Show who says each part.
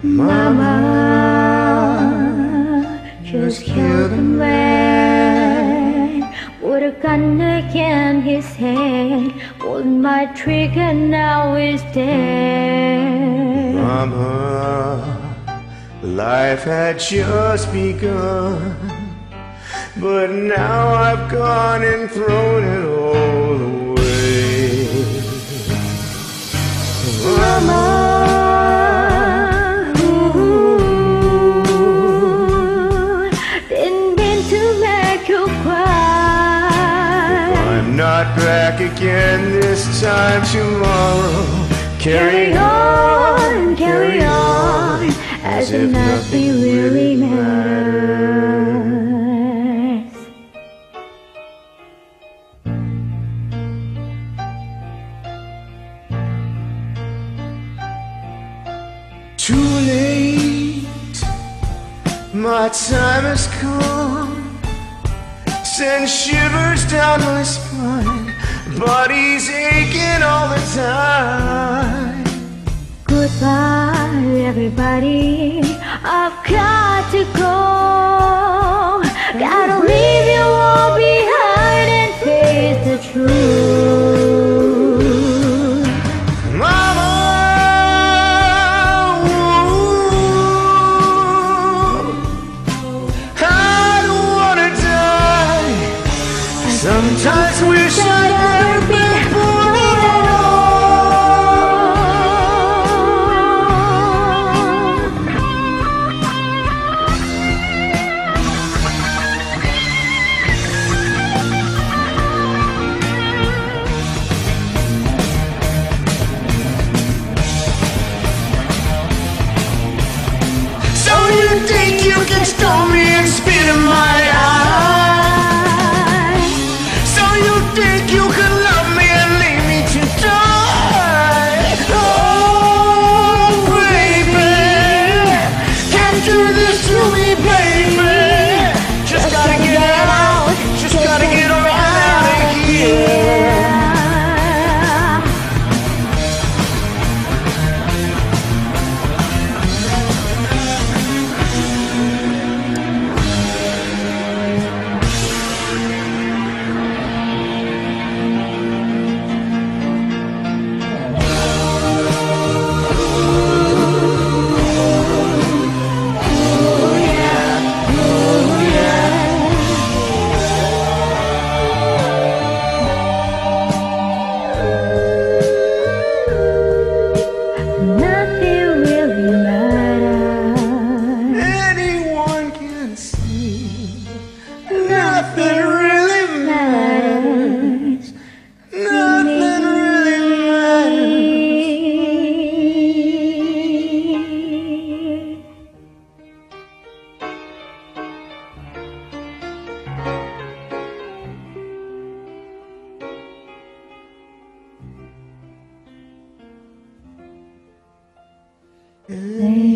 Speaker 1: Mama just killed a man with a gun in his hand. Pulled my trigger, now he's dead.
Speaker 2: Mama, life had just begun, but now I've gone and thrown it all away.
Speaker 1: Mama, didn't mean to make you cry.
Speaker 2: I'm not back again this time tomorrow. Carry on,
Speaker 1: carry on, as if nothing really matters.
Speaker 2: Too late, my time has come. Send shivers down my spine, body's aching all the time.
Speaker 1: Goodbye, everybody, I've got to go. Gotta leave you all behind and face the truth.
Speaker 2: Mama, I don't wanna die. Sometimes wish I'd never been born at all. So you think you can stone me and spit in my eye? So you think you can love me and leave me to die? Oh, baby, can't do this to me, baby. Just gotta get out, just gotta get right out of here.
Speaker 1: Nothing really matters.
Speaker 2: Anyone can see, nothing really matters. Nothing really matters.
Speaker 1: Lay